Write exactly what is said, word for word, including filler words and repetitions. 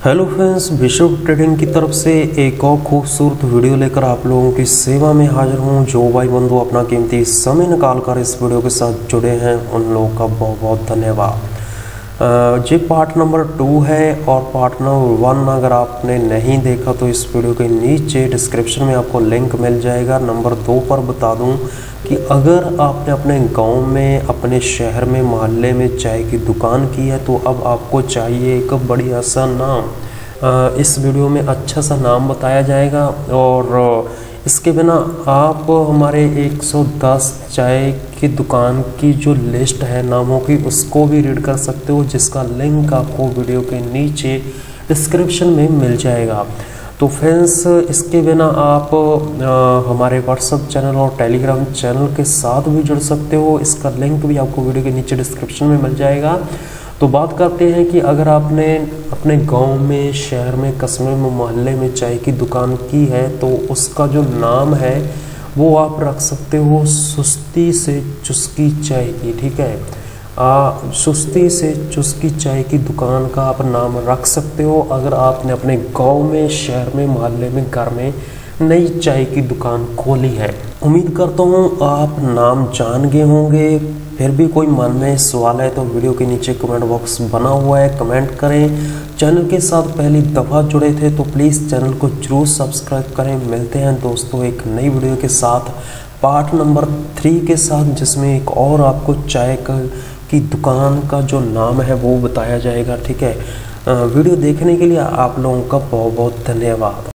Hello friends, विश्व trading की तरफ से एक और खूबसूरत वीडियो लेकर आप लोगों की सेवा में हाजिर हूं। जो भाई बंधु अपना कीमती समय निकाल कर इस वीडियो के साथ जुड़े हैं उन लोगों का बहुत बहुत धन्यवाद। जी पार्ट नंबर टू है और पार्ट नंबर वन अगर आपने नहीं देखा तो इस वीडियो के नीचे डिस्क्रिप्शन में आपको लिंक मिल जाएगा। नंबर दो पर बता दूं कि अगर आपने अपने गांव में, अपने शहर में, मोहल्ले में चाय की दुकान की है तो अब आपको चाहिए एक बढ़िया सा नाम। इस वीडियो में अच्छा सा नाम बताया जाएगा और इसके बिना आप हमारे एक सौ दस चाय की दुकान की जो लिस्ट है नामों की उसको भी रीड कर सकते हो, जिसका लिंक आपको वीडियो के नीचे डिस्क्रिप्शन में मिल जाएगा। तो फ्रेंड्स, इसके बिना आप आ, हमारे व्हाट्सएप चैनल और टेलीग्राम चैनल के साथ भी जुड़ सकते हो। इसका लिंक भी आपको वीडियो के नीचे डिस्क्रिप्शन में मिल जाएगा। तो बात करते हैं कि अगर आपने अपने गांव में, शहर में, कस्बे में, मोहल्ले में चाय की दुकान की है तो उसका जो नाम है वो आप रख सकते हो सुस्ती से चुस्की चाय की। ठीक है, आ, सुस्ती से चुस्की चाय की दुकान का आप नाम रख सकते हो अगर आपने अपने गांव में, शहर में, मोहल्ले में, घर में नई चाय की दुकान खोली है। उम्मीद करता हूँ आप नाम जान गए होंगे। फिर भी कोई मन में सवाल है तो वीडियो के नीचे कमेंट बॉक्स बना हुआ है, कमेंट करें। चैनल के साथ पहली दफ़ा जुड़े थे तो प्लीज़ चैनल को जरूर सब्सक्राइब करें। मिलते हैं दोस्तों एक नई वीडियो के साथ, पार्ट नंबर थ्री के साथ, जिसमें एक और आपको चाय का की दुकान का जो नाम है वो बताया जाएगा। ठीक है, वीडियो देखने के लिए आप लोगों का बहुत बहुत धन्यवाद।